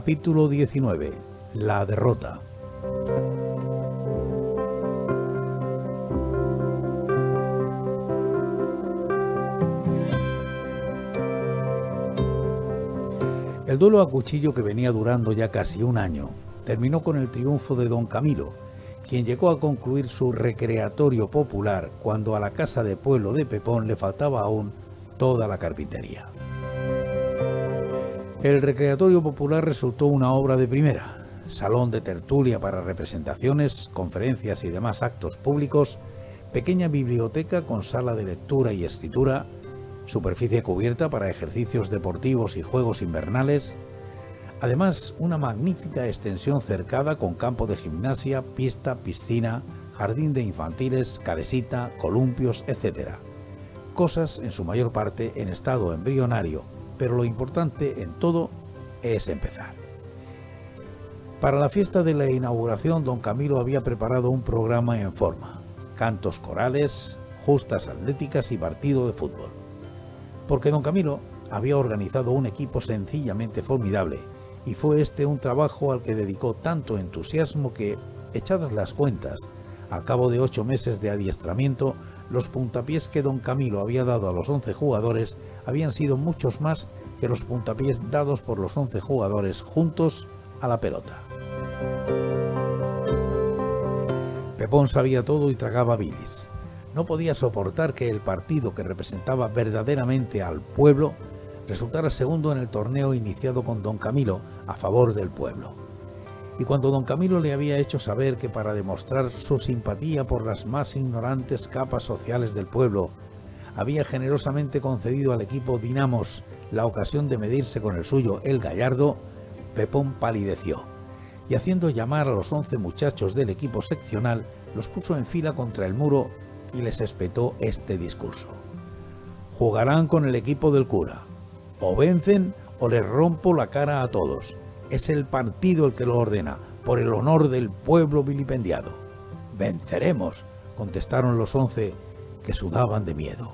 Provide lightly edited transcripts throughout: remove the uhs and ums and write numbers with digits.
Capítulo 19. La derrota. El duelo a cuchillo, que venía durando ya casi un año, terminó con el triunfo de don Camilo, quien llegó a concluir su recreatorio popular cuando a la casa de pueblo de Pepón le faltaba aún toda la carpintería. El recreatorio popular resultó una obra de primera: salón de tertulia para representaciones, conferencias y demás actos públicos, pequeña biblioteca con sala de lectura y escritura, superficie cubierta para ejercicios deportivos y juegos invernales, además una magnífica extensión cercada con campo de gimnasia, pista, piscina, jardín de infantiles, calesita, columpios, etc. Cosas en su mayor parte en estado embrionario, pero lo importante en todo es empezar. Para la fiesta de la inauguración, don Camilo había preparado un programa en forma: cantos corales, justas atléticas y partido de fútbol. Porque don Camilo había organizado un equipo sencillamente formidable, y fue este un trabajo al que dedicó tanto entusiasmo que, echadas las cuentas, al cabo de 8 meses de adiestramiento, los puntapiés que don Camilo había dado a los 11 jugadores habían sido muchos más que los puntapiés dados por los 11 jugadores juntos a la pelota. Pepón sabía todo y tragaba bilis. No podía soportar que el partido que representaba verdaderamente al pueblo resultara segundo en el torneo iniciado con don Camilo a favor del pueblo. Y cuando don Camilo le había hecho saber que para demostrar su simpatía por las más ignorantes capas sociales del pueblo, había generosamente concedido al equipo Dinamos la ocasión de medirse con el suyo, el Gallardo, Pepón palideció, y haciendo llamar a los 11 muchachos del equipo seccional, los puso en fila contra el muro y les espetó este discurso: jugarán con el equipo del cura, o vencen o les rompo la cara a todos. Es el partido el que lo ordena, por el honor del pueblo vilipendiado. Venceremos, contestaron los 11, que sudaban de miedo.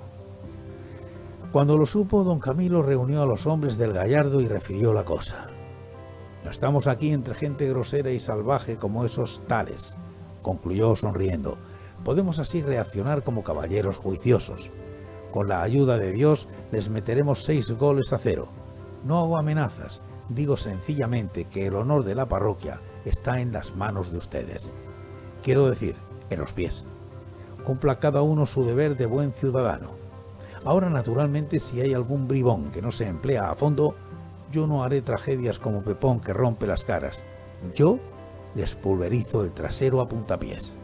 Cuando lo supo, don Camilo reunió a los hombres del Gallardo y refirió la cosa. No estamos aquí entre gente grosera y salvaje como esos tales, concluyó sonriendo. Podemos así reaccionar como caballeros juiciosos. Con la ayuda de Dios les meteremos 6-0. No hago amenazas, digo sencillamente que el honor de la parroquia está en las manos de ustedes. Quiero decir, en los pies. Cumpla cada uno su deber de buen ciudadano. Ahora, naturalmente, si hay algún bribón que no se emplea a fondo, yo no haré tragedias como Pepón, que rompe las caras. Yo les pulverizo el trasero a puntapiés.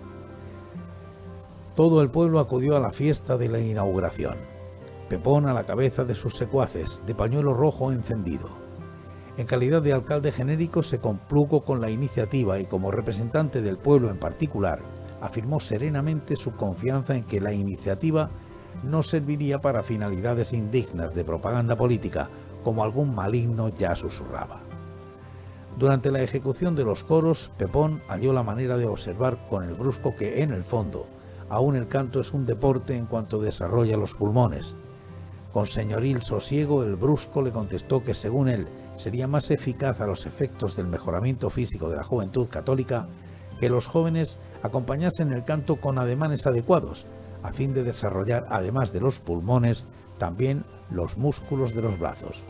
Todo el pueblo acudió a la fiesta de la inauguración. Pepón a la cabeza de sus secuaces, de pañuelo rojo encendido. En calidad de alcalde genérico se complucó con la iniciativa y, como representante del pueblo en particular, afirmó serenamente su confianza en que la iniciativa no serviría para finalidades indignas de propaganda política, como algún maligno ya susurraba. Durante la ejecución de los coros, Pepón halló la manera de observar con el brusco que, en el fondo, aún el canto es un deporte en cuanto desarrolla los pulmones. Con señoril sosiego, el brusco le contestó que, según él, sería más eficaz a los efectos del mejoramiento físico de la juventud católica que los jóvenes acompañasen el canto con ademanes adecuados, a fin de desarrollar, además de los pulmones, también los músculos de los brazos.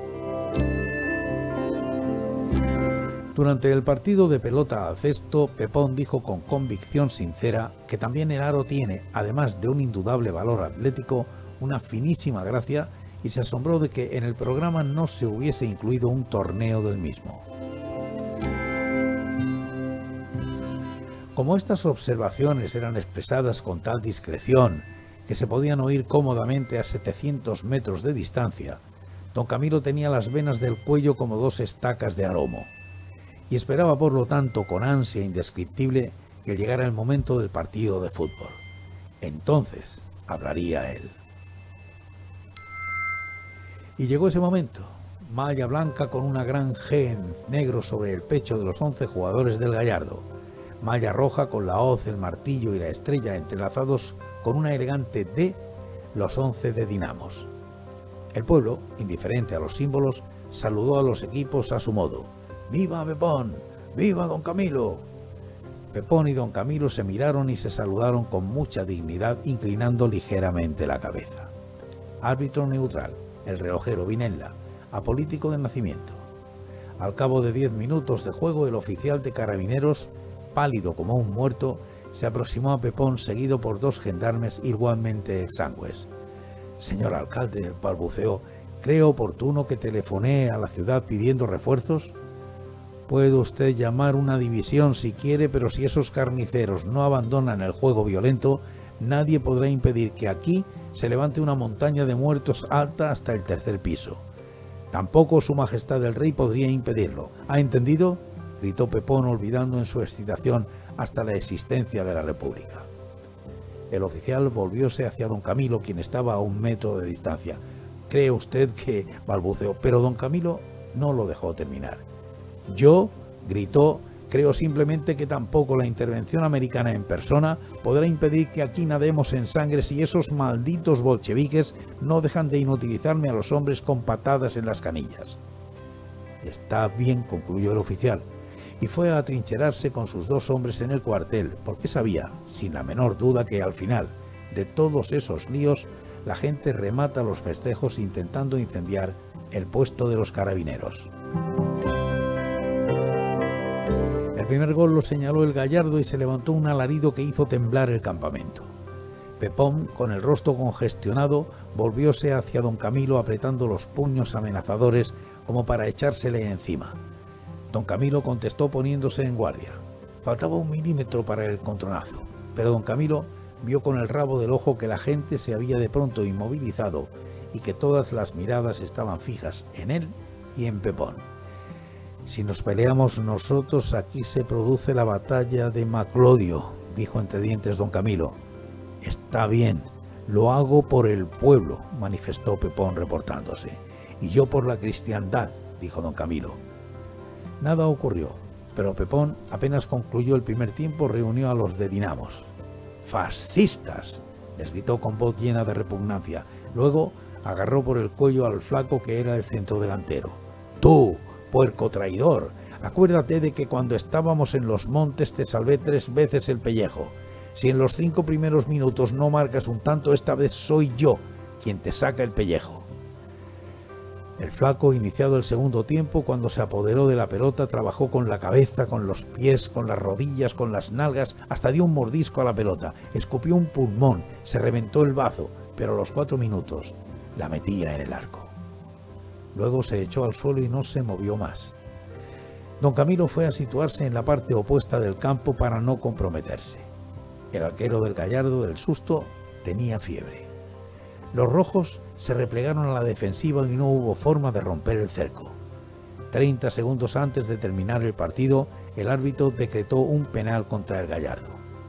Durante el partido de pelota al cesto, Pepón dijo con convicción sincera que también el aro tiene, además de un indudable valor atlético, una finísima gracia, y se asombró de que en el programa no se hubiese incluido un torneo del mismo. Como estas observaciones eran expresadas con tal discreción que se podían oír cómodamente a 700 metros de distancia, don Camilo tenía las venas del cuello como 2 estacas de aromo, y esperaba por lo tanto con ansia indescriptible que llegara el momento del partido de fútbol. Entonces hablaría él. Y llegó ese momento. Malla blanca con una gran G en negro sobre el pecho de los 11 jugadores del Gallardo. Malla roja con la hoz, el martillo y la estrella entrelazados con una elegante D, los 11 de Dinamos. El pueblo, indiferente a los símbolos, saludó a los equipos a su modo. ¡Viva Pepón! ¡Viva don Camilo! Pepón y don Camilo se miraron y se saludaron con mucha dignidad, inclinando ligeramente la cabeza. Árbitro neutral, el relojero Vinella, apolítico de nacimiento. Al cabo de 10 minutos de juego, el oficial de carabineros, pálido como un muerto, se aproximó a Pepón seguido por 2 gendarmes igualmente exangües. «Señor alcalde», balbuceó, «¿cree oportuno que telefonee a la ciudad pidiendo refuerzos?» «Puede usted llamar una división si quiere, pero si esos carniceros no abandonan el juego violento, nadie podrá impedir que aquí se levante una montaña de muertos alta hasta el 3er piso. Tampoco su majestad el rey podría impedirlo. ¿Ha entendido?», gritó Pepón, olvidando en su excitación hasta la existencia de la República. El oficial volvióse hacia don Camilo, quien estaba a 1 metro de distancia. «¿Cree usted que...?» balbuceó, pero don Camilo no lo dejó terminar. «Yo», gritó, «creo simplemente que tampoco la intervención americana en persona podrá impedir que aquí nademos en sangre si esos malditos bolcheviques no dejan de inutilizarme a los hombres con patadas en las canillas». «Está bien», concluyó el oficial, y fue a atrincherarse con sus 2 hombres en el cuartel, porque sabía, sin la menor duda, que al final de todos esos líos, la gente remata los festejos intentando incendiar el puesto de los carabineros. El primer gol lo señaló el Gallardo y se levantó un alarido que hizo temblar el campamento. Pepón, con el rostro congestionado, volvióse hacia don Camilo apretando los puños amenazadores como para echársele encima. Don Camilo contestó poniéndose en guardia. Faltaba 1 milímetro para el encontronazo, pero don Camilo vio con el rabo del ojo que la gente se había de pronto inmovilizado y que todas las miradas estaban fijas en él y en Pepón. «Si nos peleamos nosotros, aquí se produce la batalla de Maclodio», dijo entre dientes don Camilo. «Está bien, lo hago por el pueblo», manifestó Pepón reportándose. «Y yo por la cristiandad», dijo don Camilo. Nada ocurrió, pero Pepón, apenas concluyó el primer tiempo, reunió a los de Dinamos. «¡Fascistas!», les gritó con voz llena de repugnancia. Luego agarró por el cuello al flaco que era el centrodelantero. «¡Tú, puerco traidor! Acuérdate de que cuando estábamos en los montes te salvé 3 veces el pellejo. Si en los 5 primeros minutos no marcas un tanto, esta vez soy yo quien te saca el pellejo». El flaco, iniciado el segundo tiempo, cuando se apoderó de la pelota, trabajó con la cabeza, con los pies, con las rodillas, con las nalgas, hasta dio un mordisco a la pelota, escupió un pulmón, se reventó el bazo, pero a los 4 minutos la metía en el arco. Luego se echó al suelo y no se movió más. Don Camilo fue a situarse en la parte opuesta del campo para no comprometerse. El arquero del Gallardo, del susto, tenía fiebre. Los rojos se replegaron a la defensiva y no hubo forma de romper el cerco. 30 segundos antes de terminar el partido, el árbitro decretó un penal contra el Gallardo.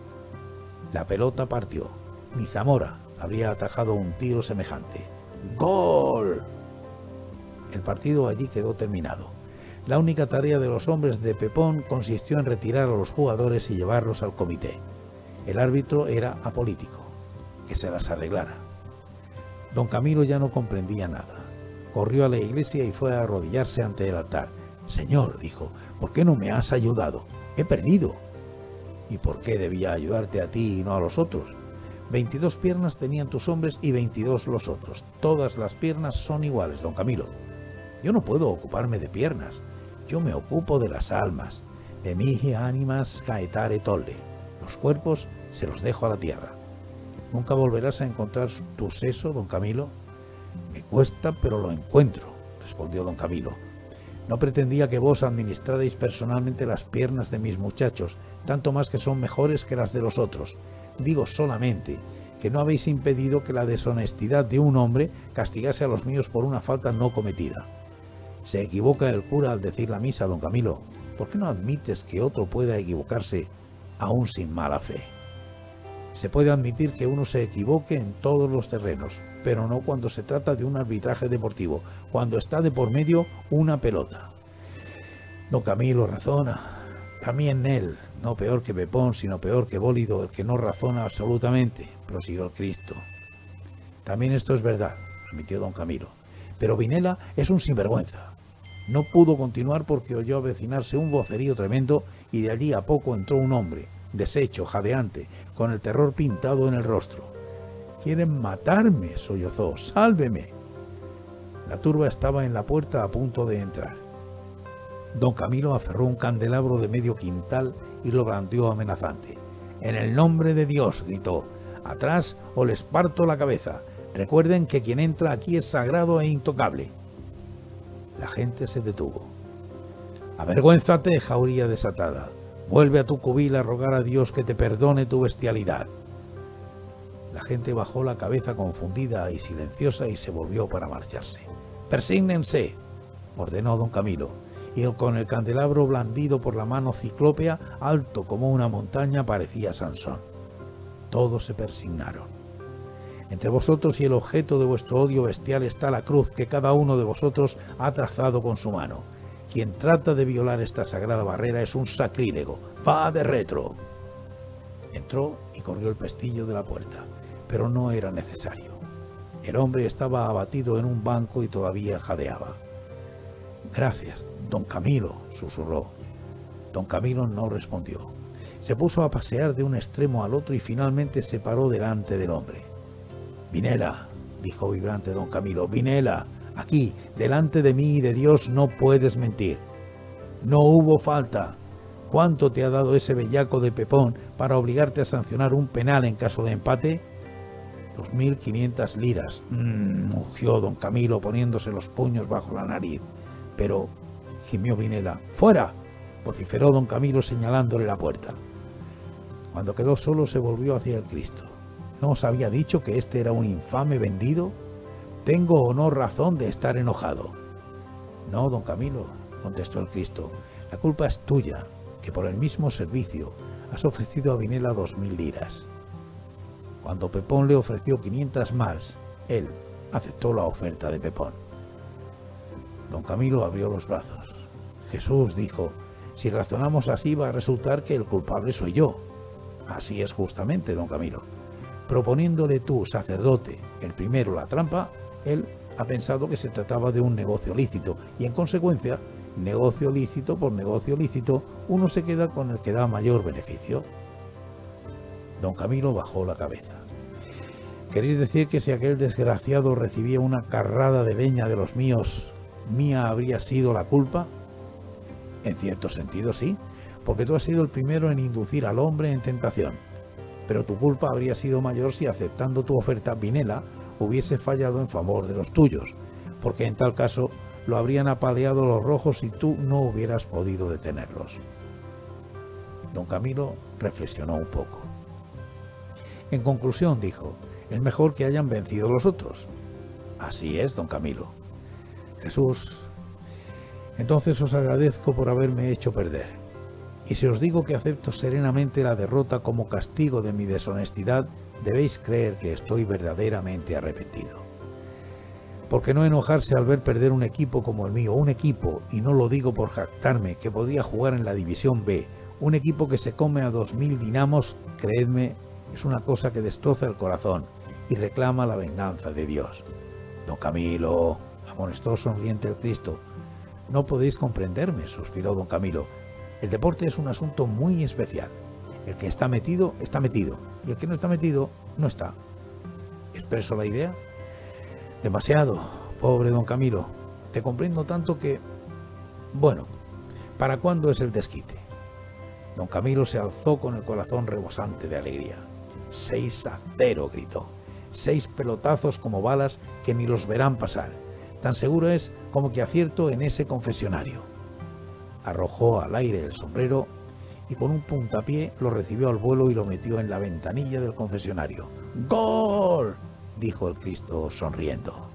La pelota partió. Ni Zamora habría atajado un tiro semejante. ¡Gol! El partido allí quedó terminado. La única tarea de los hombres de Pepón consistió en retirar a los jugadores y llevarlos al comité. El árbitro era apolítico. Que se las arreglara. Don Camilo ya no comprendía nada. Corrió a la iglesia y fue a arrodillarse ante el altar. «Señor», dijo, «¿por qué no me has ayudado? He perdido». «¿Y por qué debía ayudarte a ti y no a los otros? 22 piernas tenían tus hombres y 22 los otros. Todas las piernas son iguales, don Camilo. Yo no puedo ocuparme de piernas. Yo me ocupo de las almas. De mihi ánimas caetare tolle. Los cuerpos se los dejo a la tierra». «¿Nunca volverás a encontrar tu seso, don Camilo?» «Me cuesta, pero lo encuentro», respondió don Camilo. «No pretendía que vos administrarais personalmente las piernas de mis muchachos, tanto más que son mejores que las de los otros. Digo solamente que no habéis impedido que la deshonestidad de un hombre castigase a los míos por una falta no cometida. Se equivoca el cura al decir la misa, don Camilo. ¿Por qué no admites que otro pueda equivocarse aún sin mala fe? Se puede admitir que uno se equivoque en todos los terrenos, pero no cuando se trata de un arbitraje deportivo, cuando está de por medio una pelota». Don Camilo razona. También él, no peor que Pepón, sino peor que Bólido, el que no razona absolutamente, prosiguió el Cristo. «También esto es verdad», admitió don Camilo. «Pero Vinella es un sinvergüenza». No pudo continuar porque oyó avecinarse un vocerío tremendo y de allí a poco entró un hombre, deshecho, jadeante, con el terror pintado en el rostro. «¡Quieren matarme!», sollozó. «¡Sálveme!». La turba estaba en la puerta a punto de entrar. Don Camilo aferró un candelabro de medio quintal y lo blandió amenazante. «En el nombre de Dios», gritó, «atrás o les parto la cabeza. Recuerden que quien entra aquí es sagrado e intocable». La gente se detuvo. «Avergüénzate, jauría desatada. Vuelve a tu cubil a rogar a Dios que te perdone tu bestialidad». La gente bajó la cabeza confundida y silenciosa y se volvió para marcharse. «Persígnense», ordenó don Camilo, y con el candelabro blandido por la mano ciclópea, alto como una montaña, parecía Sansón. Todos se persignaron. «Entre vosotros y el objeto de vuestro odio bestial está la cruz que cada uno de vosotros ha trazado con su mano. Quien trata de violar esta sagrada barrera es un sacrílego. ¡Va de retro!». Entró y corrió el pestillo de la puerta, pero no era necesario. El hombre estaba abatido en un banco y todavía jadeaba. «Gracias, don Camilo», susurró. Don Camilo no respondió. Se puso a pasear de un extremo al otro y finalmente se paró delante del hombre. «Vinela», dijo vibrante don Camilo, «Vinela, aquí, delante de mí y de Dios no puedes mentir. No hubo falta. ¿Cuánto te ha dado ese bellaco de Pepón para obligarte a sancionar un penal en caso de empate?» 2.500 liras, mugió don Camilo poniéndose los puños bajo la nariz. «Pero», gimió Vinela. «¡Fuera!», vociferó don Camilo señalándole la puerta. Cuando quedó solo se volvió hacia el Cristo. «¿No os había dicho que este era un infame vendido? Tengo o no razón de estar enojado». «No, don Camilo», contestó el Cristo, «la culpa es tuya, que por el mismo servicio has ofrecido a Vinela 2.000 liras. Cuando Pepón le ofreció 500 más, él aceptó la oferta de Pepón». Don Camilo abrió los brazos. «Jesús», dijo, «si razonamos así va a resultar que el culpable soy yo». «Así es justamente, don Camilo. Proponiéndole tú, sacerdote, el primero la trampa, él ha pensado que se trataba de un negocio lícito y en consecuencia, negocio lícito por negocio lícito, uno se queda con el que da mayor beneficio». Don Camilo bajó la cabeza. «¿Queréis decir que si aquel desgraciado recibía una carrada de leña de los míos, mía habría sido la culpa?» «En cierto sentido sí, porque tú has sido el primero en inducir al hombre en tentación. Pero tu culpa habría sido mayor si, aceptando tu oferta, Vinela hubiese fallado en favor de los tuyos, porque en tal caso lo habrían apaleado los rojos y tú no hubieras podido detenerlos». Don Camilo reflexionó un poco. «En conclusión», dijo, «es mejor que hayan vencido los otros». «Así es, don Camilo». «Jesús, entonces os agradezco por haberme hecho perder. Y si os digo que acepto serenamente la derrota como castigo de mi deshonestidad, debéis creer que estoy verdaderamente arrepentido. Porque no enojarse al ver perder un equipo como el mío, un equipo, y no lo digo por jactarme, que podría jugar en la División B, un equipo que se come a 2.000 dinamos, creedme, es una cosa que destroza el corazón y reclama la venganza de Dios». «Don Camilo», amonestó sonriente el Cristo. «No podéis comprenderme», suspiró don Camilo. «El deporte es un asunto muy especial. El que está metido, y el que no está metido, no está. ¿Expreso la idea?» «Demasiado, pobre don Camilo. Te comprendo tanto que... Bueno, ¿para cuándo es el desquite?» Don Camilo se alzó con el corazón rebosante de alegría. 6-0, gritó. 6 pelotazos como balas que ni los verán pasar. Tan seguro es como que acierto en ese confesionario». Arrojó al aire el sombrero y con un puntapié lo recibió al vuelo y lo metió en la ventanilla del confesionario. «¡Gol!», dijo el Cristo sonriendo.